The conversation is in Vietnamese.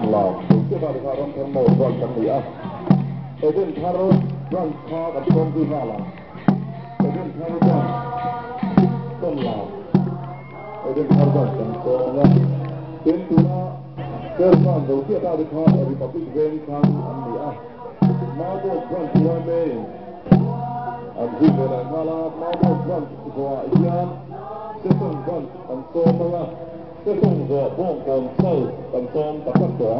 lò chưa vào được vào trong thang một còn chẳng nghĩ ở bên thang răng khoกับต้นที่ห้าหลังở bên thang răngต้นหลังở bên thang răng chẳngต้นละเป็นตัวเกิดความรู้ที่ได้ด้วยความริปปิเวนิคังอันนี้มาโดนรันตัวเมย์อันที่เป็นมาลามาโดนรันตัวอีกอย่างจะต้องรันอันโตมาละจะต้องรอบ้องกองเศร้าอันโตมตัดตัดสอง